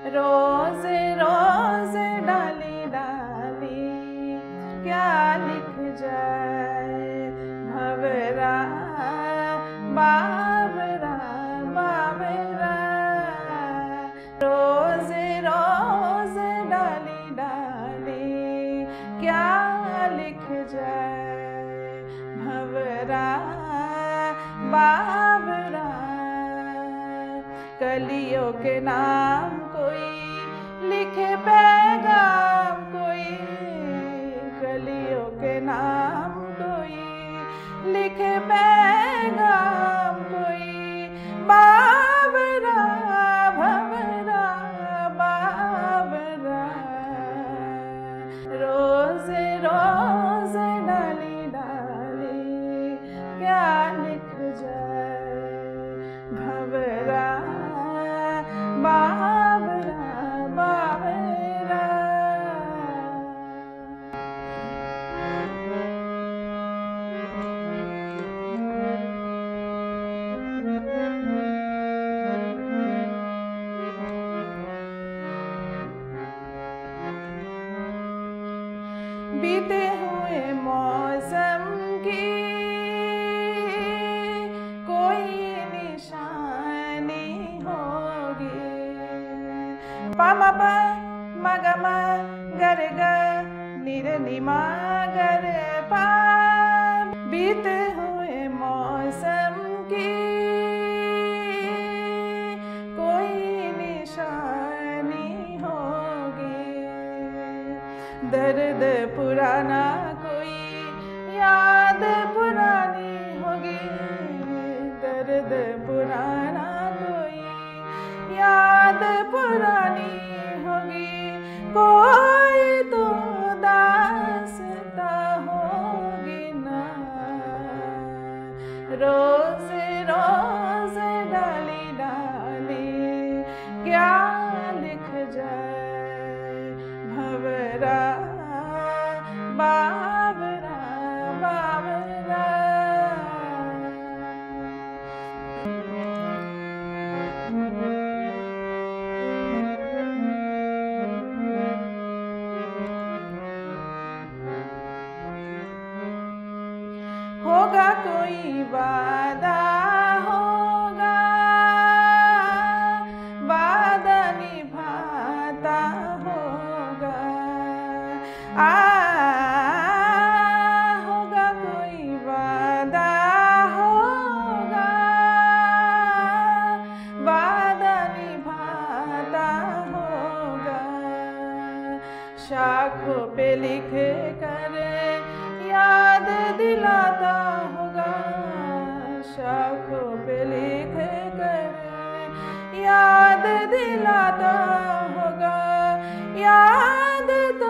रोज रोज डाली डाली क्या लिख जाए भंवरा बाबरा बाबरा। रोज रोज डाली डाली क्या लिख जाए भंवरा बाबरा। कलियों के नाम कोई लिखे पैगाम कोई, कलियों के नाम कोई लिखे पैगाम कोई, बाबरा भंवरा बाबरा। रोज रोज डाली डाली क्या लिख जाए भंवरा बाबरा बाबरा। बीते हुए मौसम की कोई निशानी होगी, पामा पा मगमा गर ग निर निमा गर पा। बीते हुए मौसम की कोई निशानी होगी, दर्द पुराना कोई याद पुरानी होगी, दर्द पुराना कोई याद पुरानी होगी। कोई तो दास्ता होगी ना। रोज रोज डाली डाली क्या लिख जाए भंवरा बाबरा बाबरा। होगा कोई वादा होगा, वादा निभाता होगा। होगा कोई वादा होगा, वादा निभाता होगा। शाखों पे लिख कर याद दिलाता होगा, शाखों पे लिख कर याद दिलाता होगा। याद